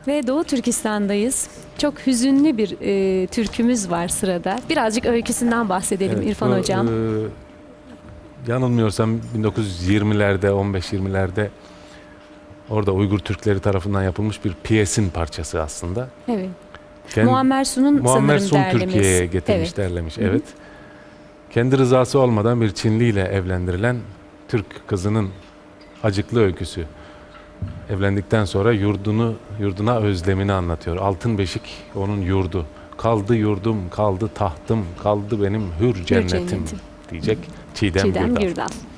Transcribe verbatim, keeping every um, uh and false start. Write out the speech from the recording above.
Ve Doğu Türkistan'dayız. Çok hüzünlü bir e, türkümüz var sırada. Birazcık öyküsünden bahsedelim Evet, İrfan bu, Hocam. e, yanılmıyorsam bin dokuz yüz yirmilerde, on beş yirmilerde orada Uygur Türkleri tarafından yapılmış bir piyesin parçası aslında. Evet. Kend- Muammer Sun'un Muammer sanırım Sun derlemesi. Türkiye'ye getirmiş, Evet. derlemiş. Hı hı. Evet. Kendi rızası olmadan bir Çinli ile evlendirilen Türk kızının acıklı öyküsü. Evlendikten sonra yurdunu, yurduna özlemini anlatıyor. Altın Beşik onun yurdu. Kaldı yurdum, kaldı tahtım, kaldı benim hür cennetim, cennetim. diyecek Çiğdem, Çiğdem Gürdal. Gürdal.